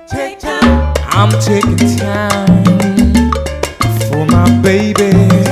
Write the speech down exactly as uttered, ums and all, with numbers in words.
Take time. I'm taking time for my baby.